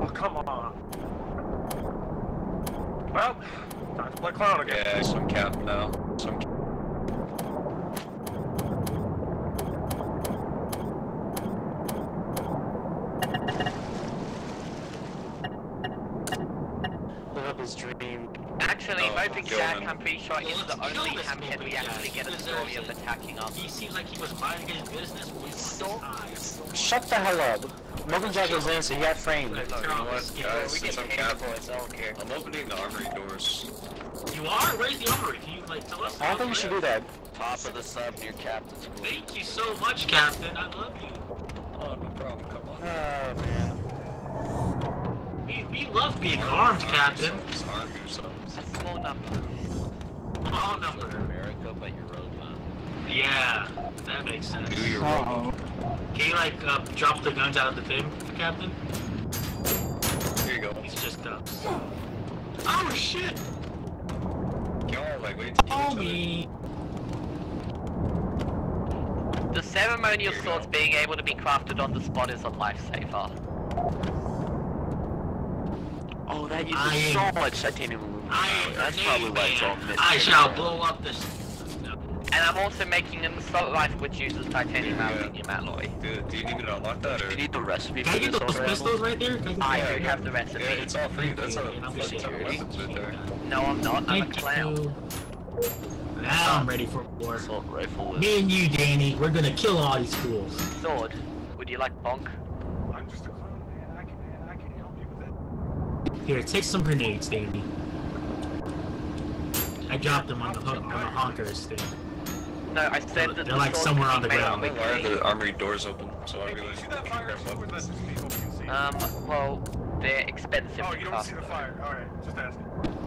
come on. Well, time to play clown again. Yeah, some cap now. Some. Live up his dream. Actually, Moping Jack, I'm pretty sure is the only hamhead we actually get a story of attacking us. He seems like he was minding his business when we Shut the hell up. Moping Jack was in, so he got framed. You know what, guys, We get since I'm paid cap, for it, so I don't care. I'm opening the armory doors. You are? Where's the armory? Can you like tell us? I don't think you should do that. Top of the sub near Captain's School. Thank you so much, Captain. I love you. Oh, no problem, come on. Oh, man. We love being armed, Captain. Arm yourselves. A small number. Small number. America, but you're robot. Yeah, that makes sense. Do your Uh-oh. Can you like drop the guns out of the thing, Captain? Here you go. He's just ducks. Oh shit! Y'all like wait to kill each Me. The ceremonial swords being able to be crafted on the spot is a lifesaver. Oh, that uses so much titanium aluminum. That's probably why it's all missing. I shall blow up this. No. And I'm also making an assault rifle which uses titanium aluminum alloy. other. Do you need me to unlock that or? You need the recipe Can I for get this those already? pistols right there? I do have the recipe. Yeah, it's all free. That's a And I'm fucking ton of weapons right there. No, I'm not. I'm a Thank clown. you. Now I'm ready for war. Assault rifle with Me and you, Danny, we're gonna kill all these fools. sword. Would you like bonk? I'm just a clown, man. I can help you with it. Here, take some grenades, Danny. I dropped them on the honkers thing. No, I said that They're like sword somewhere can on the be made ground. Why are the armory doors open? So I Hey, do really you see that fire grab sword weapons. that people can see? Well, they're expensive Oh, to you don't craft, see the though. fire. Alright, just asking.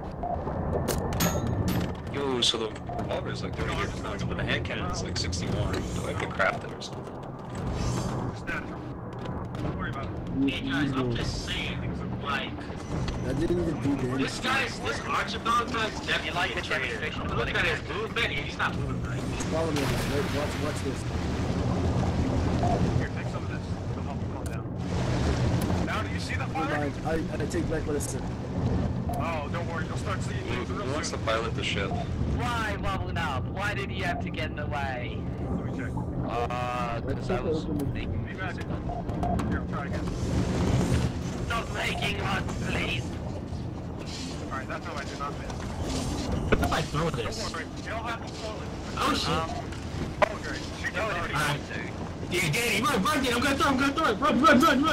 Yo, so the revolver's like 30 years now, but the hand cannon's like 61. Do I have to craft it or something? Just natural. Don't worry about it. Hey guys, I'm just saying, like, I didn't even do damage. this Archibald guy's definitely You like a the traitor. demonstration of Look what at his movement, he's not moving right. Follow me. Wait, watch this. Here, take some of this. It'll help you calm down. Now, do you see the Never fire? mind. I take back what I said. Oh, don't worry. You'll start seeing things Who real wants to soon. pilot the ship? Why wobbling up? Why did you have to get in the way? Let me check. Because I was making Be back. Here, I'll try again. Stop making us, please! Alright, that time I did not miss. What if I throw Don't this? worry. It'll happen slowly. Oh shit. Oh, great. She did already. Alright. Yeah, Danny, run, Danny, I'm gonna throw it, run!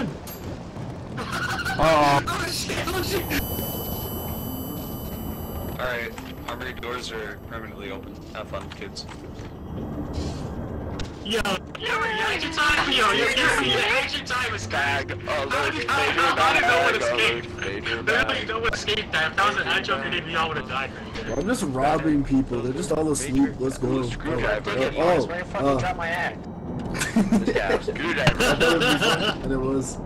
Oh shit! Alright, armory doors are permanently open. Have fun, kids. Yo, your action time, your action time is bag. How did no one escape? Literally no one escaped that. If that was an agile grenade, we all would have died right there. I'm just robbing people. They're just all asleep. Let's go. Screwdriver. Oh, Where the fuck you drop my axe? Yeah, screwdriver. I thought it would be fun, and it was.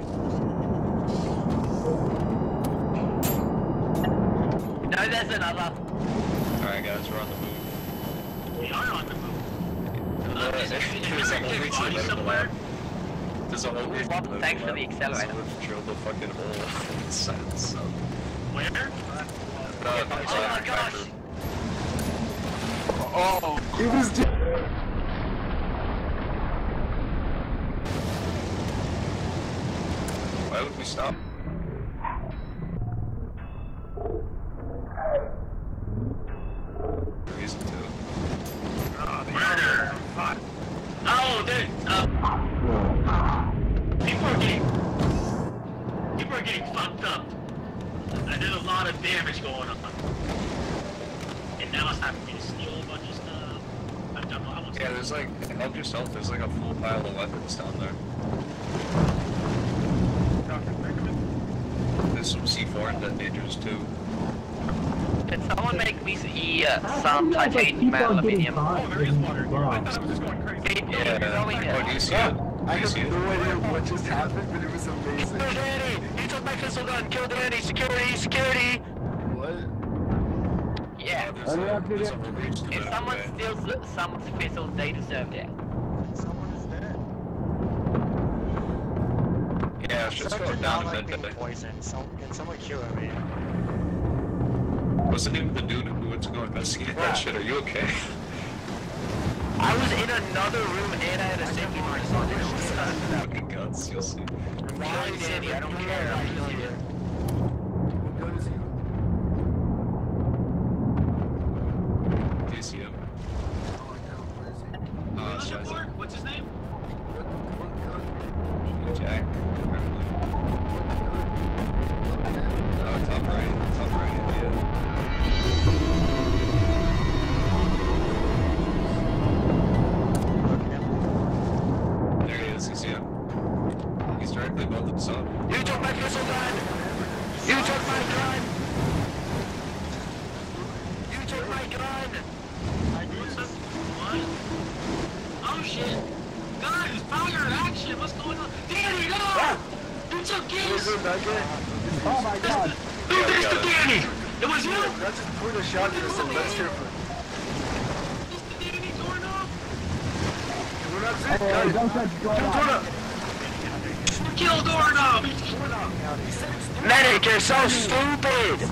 No, there's another. Alright guys, we're on the move. We are on the move. There's a whole reason to somewhere. There's a whole reason Well, to thanks for the accelerator. So let's drill the fucking hole inside, so. Where? Oh my gosh! Oh, it was. Why would we stop? Reason to. Murder! Oh, dude, people are getting fucked up. And there's a lot of damage going on. And now it's time for me to steal a bunch of stuff. I don't know, I want Yeah, there's like, help yourself, there's like a full pile of weapons down there. Dr. Beckerman? There's some C4 and detonators too. Can someone make me some titanium aluminum? Oh, there is water here. I thought I was just going crazy. Yeah. Oh, do you see it? I Do you see have it? no idea what just happened, but it was amazing. Kill Danny! He took my Fissle gun! Kill Danny! Security! Security! What? Yeah. There's a whole reach to If it someone anyway. steals someone's Fissle, they deserve it. Someone is dead. Yeah, should Such go a down not a like bit. being poisoned. Can someone cure me? What's the name of the dude who went to go investigate that shit? Are you okay? I was in another room and I had a safety harness on. Fucking guts, you'll see. I'm killing Danny, I don't care. I'm killing you. What gun is he? Do you see him? Oh, I don't. Where is he? What's his name? What gun? Jack. Oh, top right, yeah. There he is, you see him? He's directly above the sub. You took my Fissle gun! You took my gun! You took my gun! What's up? What? Oh shit! Guys, power action! What's going on? Danny, no! You took his! Oh my god. Who did this to Danny? It was you? I just put a shot at us and let's hear from Mr. Danny Dornoff? We're not sick, guys. Don't touch Turn up. Kill Dornoff! Medic, you're so stupid!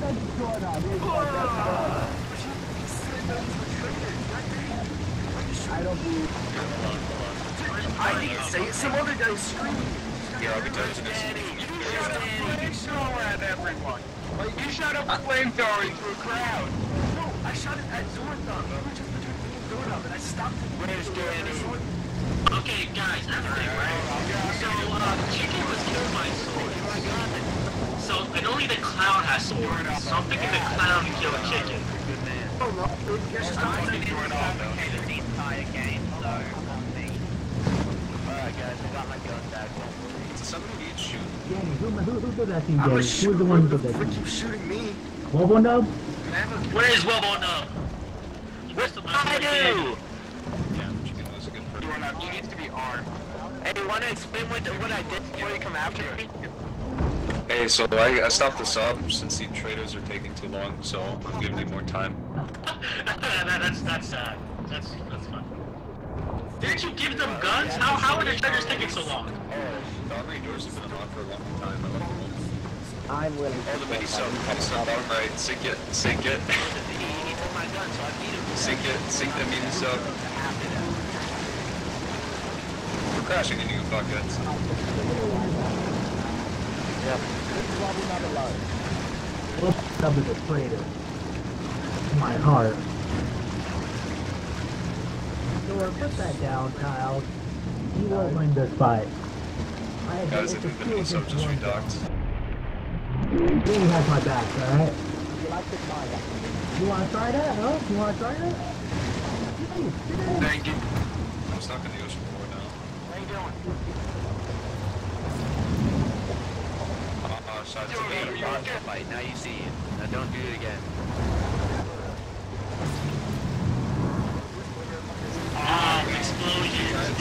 I don't believe. I didn't say it. Some other guy screaming. Here, I'll be touching this. You shot a flamethrower at everyone! You shot a flamethrower into a crowd! No, I shot it at Zorthon. We were just between me and Zorthon, and I stopped him. Where's Danny? Okay, guys, that's the thing, right? So, Chicken was killed by a sword. So, and only the clown has swords. So I'm thinking the clown can kill a chicken. Oh, no. You're just not Okay, the team's tie again, so on me. Alright guys, I got my gun back, don't worry. Somebody needs shoot. Danny, who did that thing, I'm Danny? a Who's shooter. the one who Who did the that frick thing? keeps shooting me? Bobo Nub? Where is Wilbo Nub? Where's the I do! Yeah, chicken was a good person. He needs to be armed. Hey, you wanna explain what I did before you come after me? Hey, so I stopped the sub since the traders are taking too long, so I'm giving you more time. That's sad. That's fun. Didn't you give them guns? How are the traders taking so long? The armory doors have been unlocked for a long time. I left them open. I'm willing Oh, the mini sub, bottom right. Sink it. He took my gun, so I beat him. Sink the mini sub. We're crashing into you fuckheads. Nub is a traitor. My heart. Thor, put that down, Kyle. You won't win this fight. I have Guys, I to think the mini sub just redocked. Danny has my back, alright? You wanna try that, huh? You wanna try that? Thank you. I'm stuck in the ocean floor now. How you doing? Shots You're to a rocket fight, now you see it. Now don't do it again. Explosions.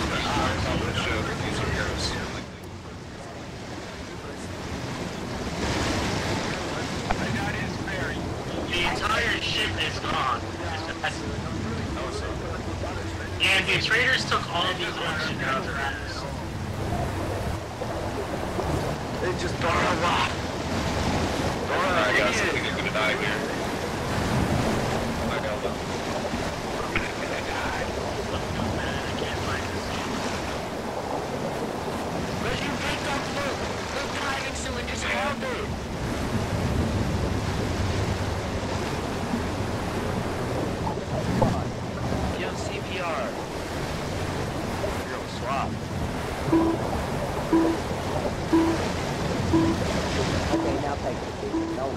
That is very. The entire ship is gone. And the traders took all the oxygen out of their ass. They just don't know why. Alright guys, I think I'm gonna die here. I got them. But you picked up the diving suit and just held it. You have CPR. You're on swap. Okay, now take it. No.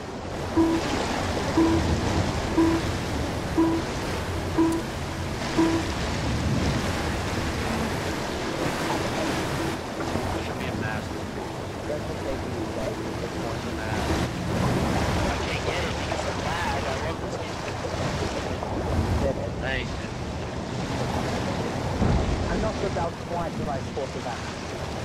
Should be a mask. I can't get it because of lag. I love this game. Thanks. I'm not without quite the right course of action.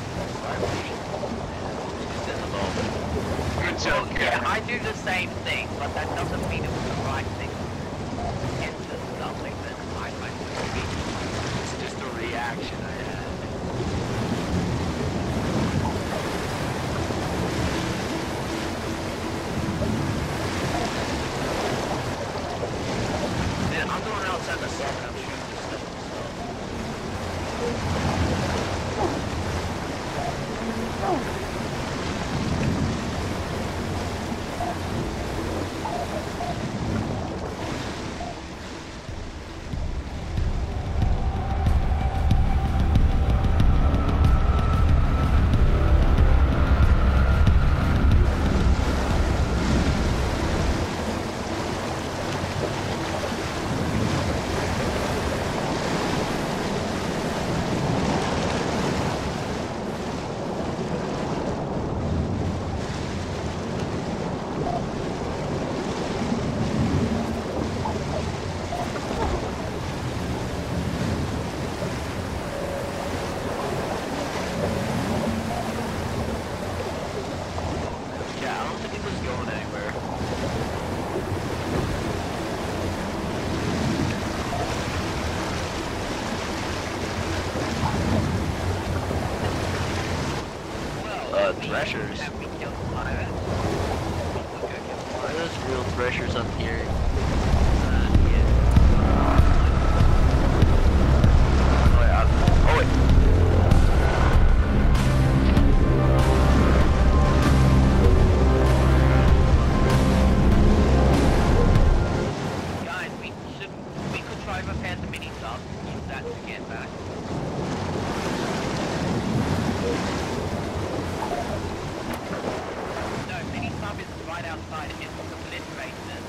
Good joke. Yeah, I do the same thing, but that doesn't mean it was the right thing. It's just something that I might be. It's just a reaction I had. threshers. Have we killed pirates? There's real threshers up here. Oh wait. Guys, we could try repair the mini sub. Use that to get back. No, mini sub is right outside. It's obliterated.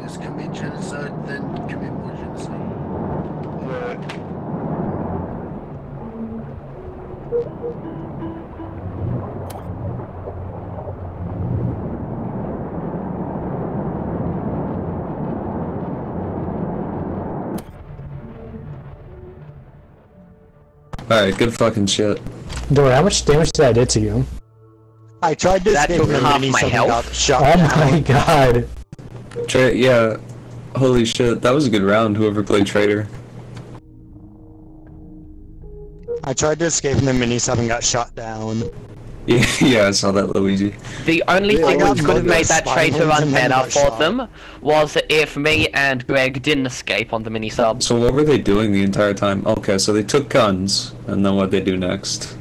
Just commit genocide, then commit more genocide. Alright, good fucking shit. Dude, how much damage did I do to you? I tried to That escape took the half mini my so health. got shot Oh down. my god. Yeah. Holy shit, that was a good round, whoever played Traitor. I tried to escape in the mini sub and got shot down. Yeah, I saw that, Luigi. The only Yeah, thing I that got could have made that murdered traitor by run and then better got for shot. them was if me and Greg didn't escape on the mini sub. So what were they doing the entire time? Okay, so they took guns, and then what'd they do next?